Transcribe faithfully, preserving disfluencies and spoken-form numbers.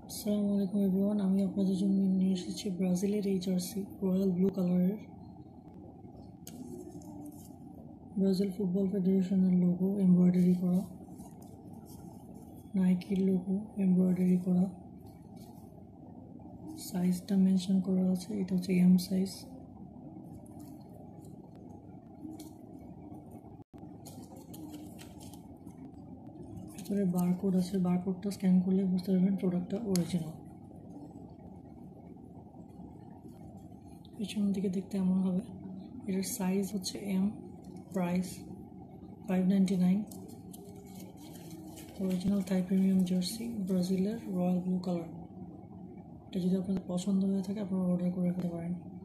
আসসালামু আলাইকুম এভরিওয়ান, আমি আপনাদের জন্য নিয়ে এসেছি ব্রাজিলের এই জার্সি রয়্যাল ব্লু কালারের। ব্রাজিল ফুটবল ফেডারেশনের লোগো এমব্রয়ডারি করা, নাইকির লোগো এমব্রয়ডারি করা, সাইজটা মেনশন করা আছে, এটা হচ্ছে এম সাইজ। ভিতরে বারকোড আছে, বারকোডটা স্ক্যান করলে বুঝতে পারবেন প্রোডাক্টটা অরিজিনাল। পিছন দিকে দেখতে এমন হবে। এটার সাইজ হচ্ছে M, price five ninety nine. Original Thai premium jersey ব্রাজিলের রয়্যাল ব্লু কালার। এটা যদি আপনাদের পছন্দ হয়ে থাকে আপনারা অর্ডার করে ফেলতে পারেন।